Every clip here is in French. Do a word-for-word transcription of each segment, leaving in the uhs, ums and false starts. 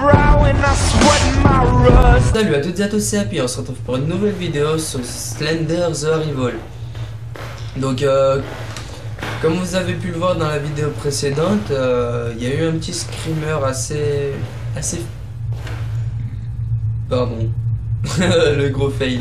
Salut à toutes et à tous, c'est Happy, on se retrouve pour une nouvelle vidéo sur Slender the Arrival. Donc euh, comme vous avez pu le voir dans la vidéo précédente, il euh, y a eu un petit screamer assez... assez... Pardon. Le gros fail.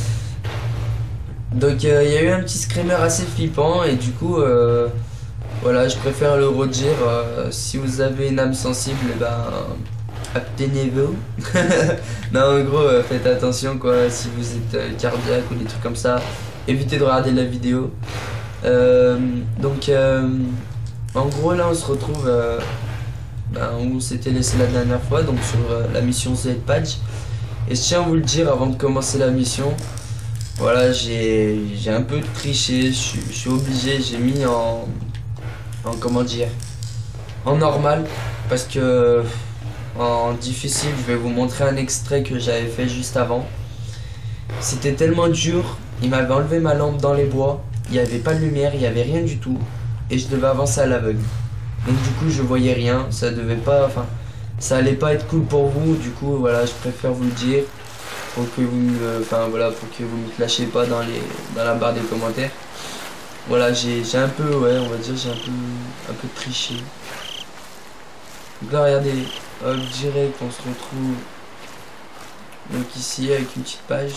Donc il euh, y a eu un petit screamer assez flippant et du coup... Euh, voilà, je préfère le redire. Euh, si vous avez une âme sensible, et ben... abstenez-vous. Non, en gros, euh, faites attention quoi, si vous êtes euh, cardiaque ou des trucs comme ça, évitez de regarder la vidéo. Euh, donc, euh, en gros, là, on se retrouve euh, ben, où on s'était laissé la dernière fois, donc sur euh, la mission Z-Patch. Et je tiens à vous le dire avant de commencer la mission. Voilà, j'ai un peu triché, je suis obligé, j'ai mis en, en. Comment dire, en normal, parce que. En difficile, je vais vous montrer un extrait que j'avais fait juste avant. C'était tellement dur, il m'avait enlevé ma lampe dans les bois, il n'y avait pas de lumière, il n'y avait rien du tout, et je devais avancer à l'aveugle. Donc du coup je voyais rien, ça devait pas, enfin, ça allait pas être cool pour vous, du coup voilà, je préfère vous le dire, pour que vous, euh, enfin voilà, pour que vous ne me lâchez pas dans les, dans la barre des commentaires. Voilà, j'ai un peu, ouais, on va dire, j'ai un peu, un peu triché. Donc là, regardez, hop, direct, on se retrouve donc ici avec une petite page.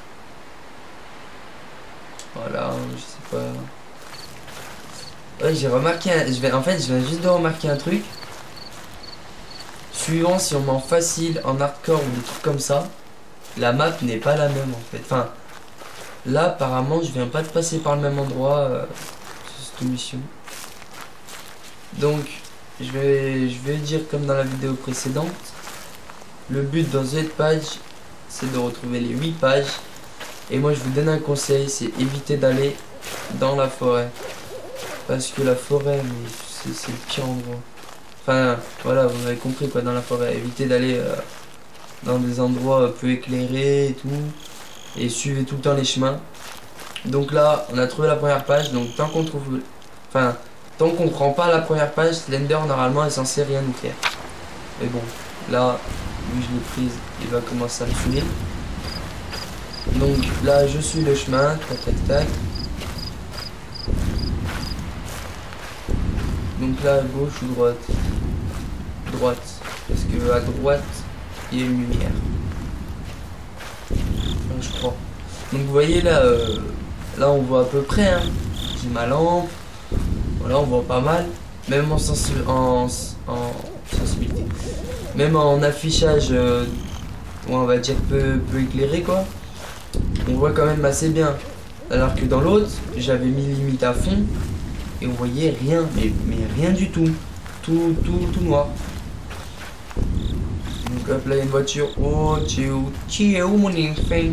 Voilà, je sais pas. Ouais, j'ai remarqué, un, je vais, en fait, je viens juste de remarquer un truc. Suivant si on met en facile, en hardcore ou des trucs comme ça, la map n'est pas la même en fait. Enfin, là, apparemment, je viens pas de passer par le même endroit euh, sur cette mission. Donc. Je vais, je vais dire comme dans la vidéo précédente, le but dans cette page, c'est de retrouver les huit pages. Et moi je vous donne un conseil, c'est éviter d'aller dans la forêt. Parce que la forêt, mais c'est le pire endroit. Enfin, voilà, vous avez compris quoi, dans la forêt. Évitez d'aller euh, dans des endroits peu éclairés et tout. Et suivez tout le temps les chemins. Donc là, on a trouvé la première page, donc tant qu'on trouve... Enfin... Tant qu'on prend pas la première page, Slender normalement est censé rien nous faire. Mais bon, là, vu que je l'ai prise, il va commencer à me saouler. Donc là, je suis le chemin, tac tac tac. Donc là, gauche ou droite? Droite, parce que à droite, il y a une lumière. Enfin, je crois. Donc vous voyez là, euh, là on voit à peu près, hein. J'ai ma lampe. Là on voit pas mal, même en, sens, en, en sensibilité, même en affichage, euh, on va dire peu, peu éclairé quoi, on voit quand même assez bien. Alors que dans l'autre, j'avais mis limite à fond et on voyait rien, mais, mais rien du tout, tout, tout, tout noir. Donc hop là il y a une voiture, oh tu es où, tu es où mon enfant?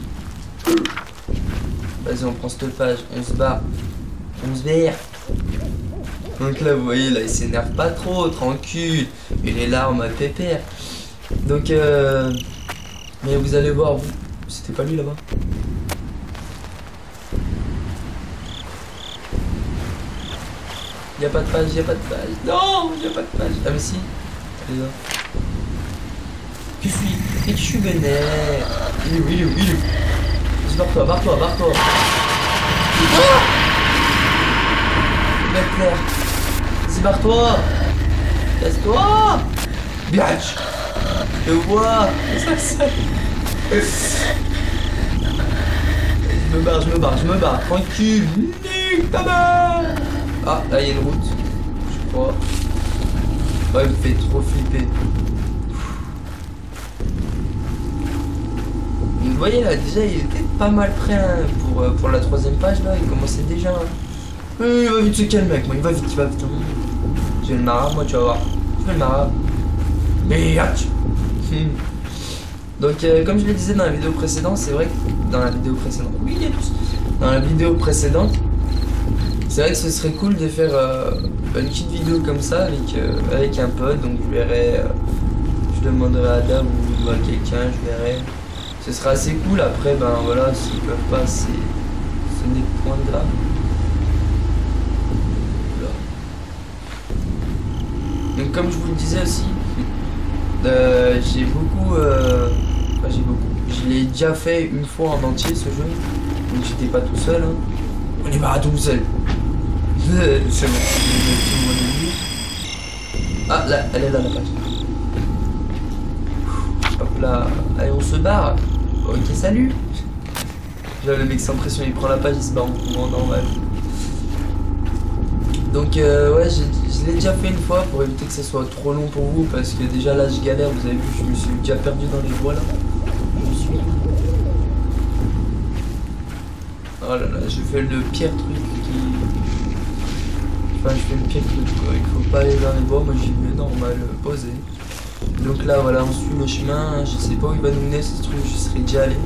Vas-y on prend cette page, on se barre, on se barre. Donc là vous voyez là il s'énerve pas trop, tranquille, il est là en mode pépère. Donc euh, mais vous allez voir, vous c'était pas lui là-bas. Y a pas de page, y a pas de page, non y a pas de page. Ah mais si, elle est là. Tu suis, et tu suis vénère. Il est où, il est où, il est où? Barre-toi, barre-toi, barre-toi. Ah, Claire, vas-y barre-toi, casse-toi, bitch, je te vois, je me barre, je me barre, je me barre, tranquille, nique ta mère. Ah, là il y a une route, je crois, oh, il me fait trop flipper. Vous voyez là, déjà il était pas mal prêt hein, pour, pour la troisième page là, il commençait déjà... Hein. Il va vite se calmer mec, moi il va vite, il va vite. Je vais le marab, moi tu vas voir. Je vais le marab. Biatch. Donc euh, comme je le disais dans la vidéo précédente, c'est vrai que dans la vidéo précédente, oui il y a tous. Dans la vidéo précédente, c'est vrai que ce serait cool de faire euh, une petite vidéo comme ça avec, euh, avec un pote. Donc je verrai, euh, je demanderai à Adam ou à quelqu'un, je verrai. Ce sera assez cool, après ben voilà, s'ils peuvent pas, c'est ce n'est point de grave. Donc comme je vous le disais aussi, Euh, j'ai beaucoup... Euh... Enfin, j'ai beaucoup. Je l'ai déjà fait une fois en entier ce jeu. Donc j'étais pas tout seul. Hein. On est pas tout seul. C'est bon. Ah là, elle est là la page. Hop là. Allez, on se barre. Ok, salut. Là, le mec sans pression, il prend la page, il se barre en courant normal. Donc euh, ouais, je l'ai déjà fait une fois pour éviter que ça soit trop long pour vous, parce que déjà là je galère, vous avez vu, je me suis déjà perdu dans les voies là. Je me suis... Oh là là, je fais le pire truc qui... Enfin, je fais le pire truc quoi, il faut pas aller dans les bois, moi j'y vais normal, posé. Donc là voilà, on suit le chemin, je sais pas où il va nous mener ce truc, je serais déjà allé.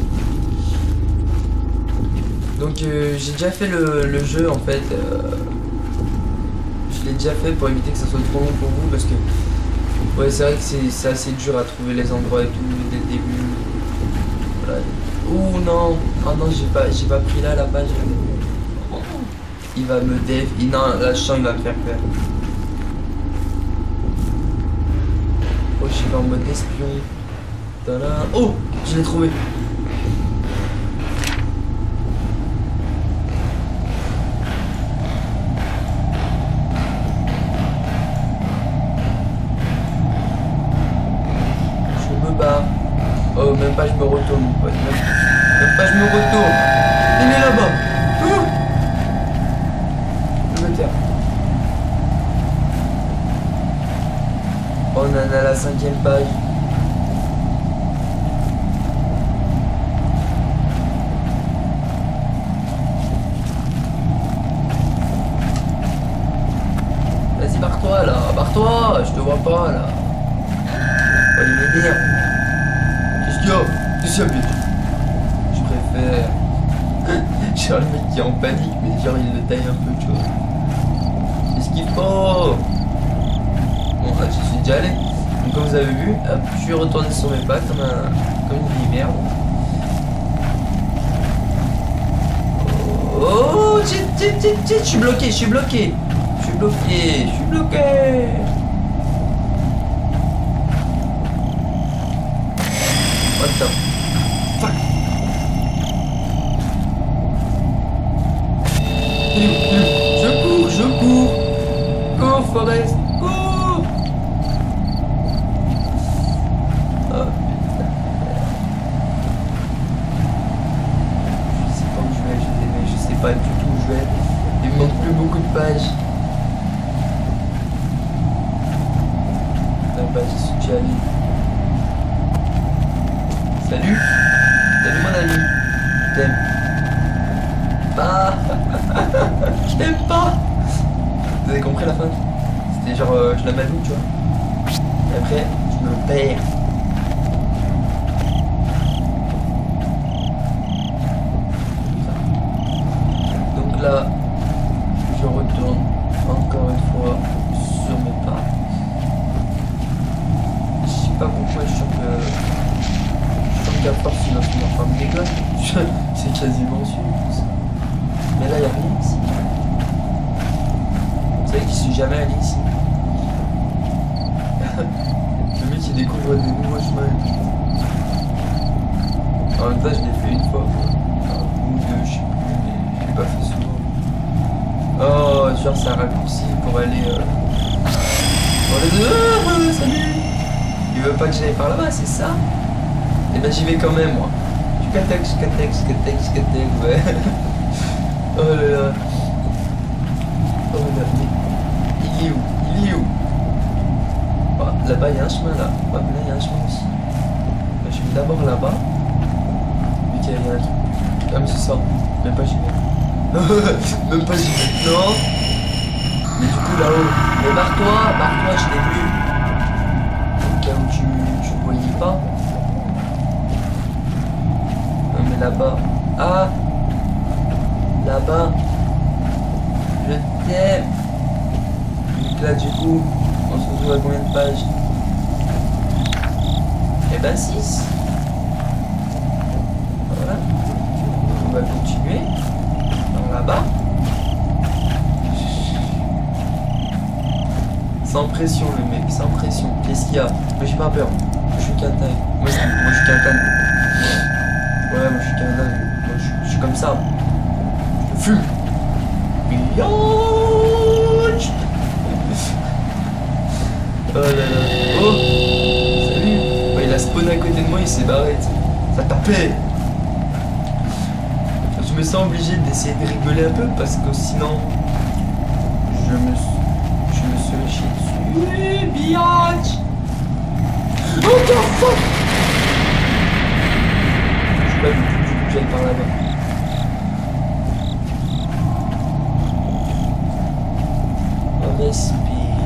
Donc euh, j'ai déjà fait le, le jeu en fait. Euh... Je l'ai déjà fait pour éviter que ça soit trop long pour vous parce que ouais c'est vrai que c'est assez dur à trouver les endroits et tout dès le début. Voilà. Oh non, oh non j'ai pas j'ai pas pris là la page. Oh. Il va me def. Il, non là je sens il va me faire peur. Oh je suis en mode espion. Tada. Oh je l'ai trouvé. Oh, même pas je me retourne, mon pote. Même, même pas je me retourne. Il est là-bas. Oh, je me taire. On en a la cinquième page. Vas-y, barre-toi là. Barre-toi. Je te vois pas là. Oh, il m'énerve. Yo, qu'est-ce qu'il y a, bitch? Je préfère. Genre le mec qui est en panique, mais genre il le taille un peu, tu vois. Qu'est-ce qu'il faut? Bon, là, j'y suis déjà allé. Donc, comme vous avez vu, hop, je suis retourné sur mes pas comme, un... comme une vieille merde. Oh, tchit, tchit, tchit, tchit, je suis bloqué, je suis bloqué. Je suis bloqué, je suis bloqué. What the fuck? Je cours, je cours. Cours, Forest, cours. Oh putain. Je sais pas où je vais, je, je sais pas du tout où je vais. Il me manque plus beaucoup de pages. Putain, bah j'y suis déjà allé. Salut. Salut mon ami. Je t'aime. Ah. Je t'aime pas. Vous avez compris la fin? C'était genre euh, je la maloue, tu vois. Et après je me perds. Donc là je retourne encore une fois sur mes pas. Je sais pas pourquoi je sens que qu'à part si notre femme dégosse, c'est quasiment sûr. Mais là, il n'y a rien ici. Vous savez que je suis jamais allé ici. Le mec il découvre des nouveaux chemins. En même temps, je l'ai fait une fois. Ou deux, je sais plus, mais je l'ai pas fait souvent. Oh, genre, c'est un raccourci pour aller. Euh... Pour aller de. Ah, salut! Il veut pas que j'aille par là-bas, c'est ça? Et ben j'y vais quand même moi. Je catec, je catec, je catec, je catec, ouais. Oh là là. Oh là là. Il est où? Il est où? Oh, là-bas il y a un chemin là. Oh, là il y a un chemin aussi. Je vais d'abord là-bas. Vu qu'il y a un truc. Ah mais c'est ça. Même pas j'y vais. Même pas j'y vais. Non. Mais du coup là-haut. Mais barre-toi, barre-toi, je l'ai vu. Au cas où tu ne voyais pas. Là-bas. Ah, là-bas. Je t'aime. Donc là, du coup, on se retrouve à combien de pages? Eh ben six. Voilà. On va continuer. Par là-bas. Sans pression le mec, sans pression. Qu'est-ce qu'il y a? Mais j'ai pas peur. Moi je suis qu'un dingue. Moi, je- moi je suis qu'un dingue. Ouais, moi je suis qu'un dingue. Moi je, je suis comme ça. Je fume. Biatch. Oh là là. Oh. Salut. Ouais, il a spawn à côté de moi, il s'est barré. T'sais. Ça tapait. Je me sens obligé d'essayer de rigoler un peu parce que sinon je me je me serais chié dessus. Oui, biatch. Oh the fuck. Je sais pas du tout, du coup j'aille par là-bas. On respire.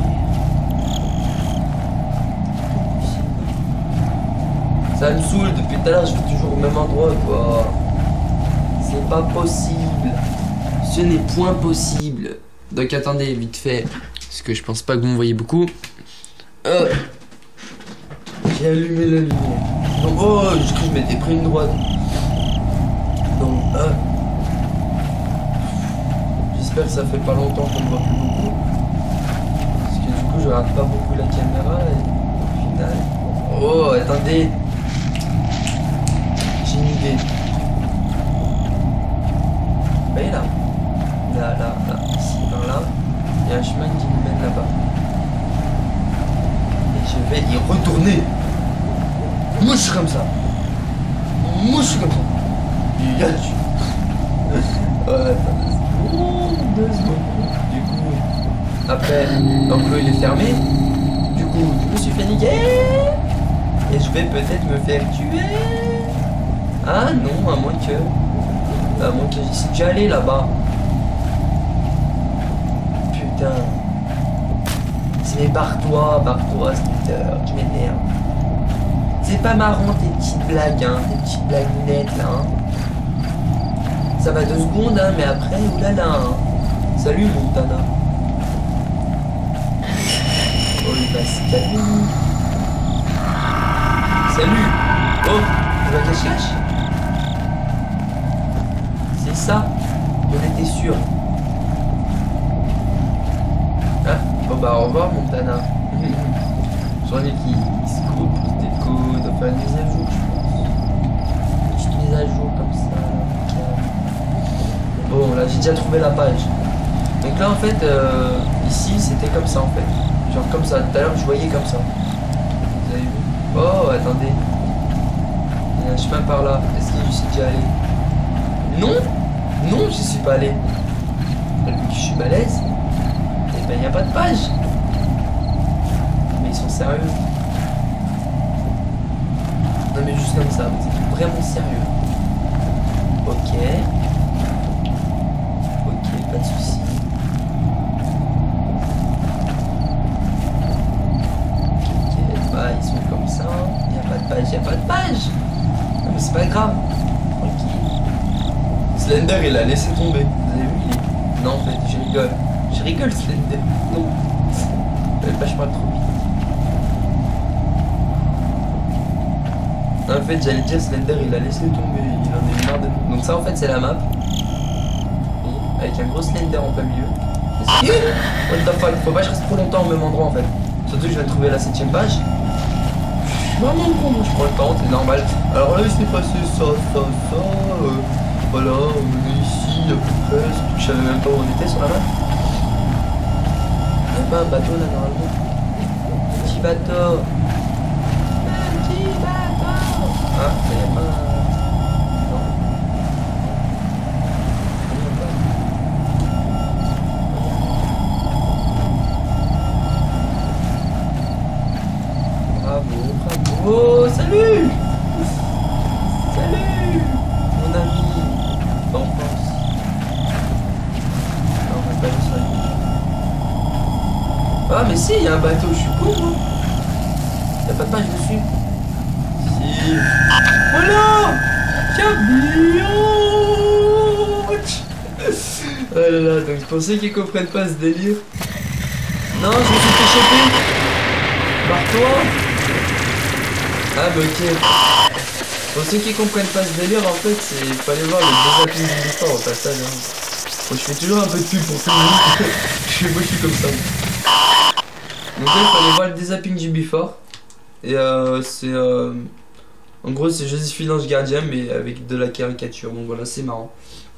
Ça me saoule depuis tout à l'heure, je vais toujours au même endroit quoi. C'est pas possible. Ce n'est point possible. Donc attendez, vite fait. Parce que je pense pas que vous me voyez beaucoup. Euh, J'ai allumé la lumière. Donc, oh, je crois que je m'étais pris une droite. Donc, euh, j'espère que ça fait pas longtemps qu'on me voit plus beaucoup. Parce que du coup, je regarde pas beaucoup la caméra. Et au final... Oh, attendez. J'ai une idée. Voyez là, là, là, là, ici, par là, il y a un chemin qui me mène là-bas. Et je vais y retourner. Moi je suis comme ça. Moi je suis comme ça. Yatch. Oh, attendez. Oh, deux secondes. Du coup, après, l'enclos il est fermé. Du coup, je me suis fait niquer. Et je vais peut-être me faire tuer. Ah non, à moins que... À moins que j'y suis déjà allé là-bas. Putain. C'est barre-toi, barre-toi, Splitter, tu m'énerves. C'est pas marrant tes petites blagues, hein, tes petites blaguettes là. Hein. Ça va deux secondes, hein, mais après, oulala. Hein. Salut Montana. Oh, il va se calmer. Salut. Oh, tu vas cache-cache? C'est ça, j'en étais sûr. Ah, bon bah au revoir Montana. J'en ai qui se groupent pour tes codes, enfin une mise à jour je pense. Une petite mise à jour comme ça. Là. Bon là j'ai déjà trouvé la page. Donc là en fait, euh, ici c'était comme ça en fait. Genre comme ça, tout à l'heure je voyais comme ça. Vous avez vu? Oh attendez. Il y a un chemin par là, est-ce que je suis déjà allé? Non, non, je suis pas allé. Vu que je suis balèze, et ben y a pas de page. Mais ils sont sérieux. Non mais juste comme ça, vous êtes vraiment sérieux. Ok. Ok, pas de soucis. Ok, bah ils sont comme ça. Y a pas de page, y a pas de page. Non mais c'est pas grave. Slender il a laissé tomber. Vous avez vu il est... Non en fait je rigole. Je rigole Slender. Non. J'avais pas je parle trop vite. En fait j'allais dire Slender il a laissé tomber. Il en a eu marre de nous. Donc ça en fait c'est la map. Et avec un gros Slender en plein milieu. What the fuck, faut pas que je reste trop longtemps au même endroit en fait. Surtout que je vais trouver la septième page. Vraiment con, moi je prends le temps, c'est normal. Alors là il s'est passé ça, ça, ça. Euh... Voilà, on est ici à peu près, surtout que je savais même pas où on était sur la map. Il n'y a pas un bateau là normalement. Petit bateau. Un petit bateau. Ah, il n'y a pas. Non. Bravo, bravo. Oh, salut. Salut, mon ami. D'enfance. Non, on va pas aller sur la Ah mais si, il y a un bateau, je suis con moi. Il y a pas de page dessus. Si. Voilà. Cabiotch. Oh là là, donc pour ceux qui comprennent pas ce délire. Non, je me suis fait choper. Barre-toi. Ah bah ok. Pour ceux qui comprennent pas ce délire, en fait, c'est il faut aller voir les deux applis de l'histoire au passage. Hein. Bon, je fais toujours un peu de pub pour tout le monde. je, moi, je suis comme ça. Donc là, il faut aller voir le désapping du Before. Et euh, c'est... Euh, en gros, c'est Joséphine Ange Gardien, mais avec de la caricature. Donc voilà, c'est marrant.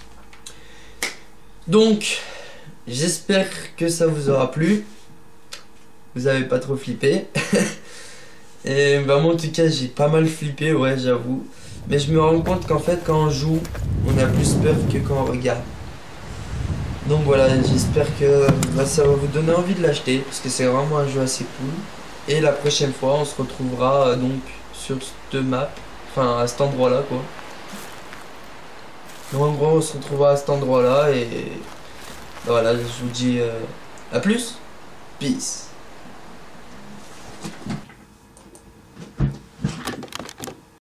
Donc, j'espère que ça vous aura plu. Vous avez pas trop flippé. Et bah moi en tout cas j'ai pas mal flippé, ouais j'avoue. Mais je me rends compte qu'en fait quand on joue, on a plus peur que quand on regarde. Donc voilà, j'espère que bah, ça va vous donner envie de l'acheter. Parce que c'est vraiment un jeu assez cool. Et la prochaine fois on se retrouvera euh, donc sur cette map. Enfin à cet endroit là quoi. Donc en gros on se retrouvera à cet endroit là et... Voilà, je vous dis euh, à plus. Peace.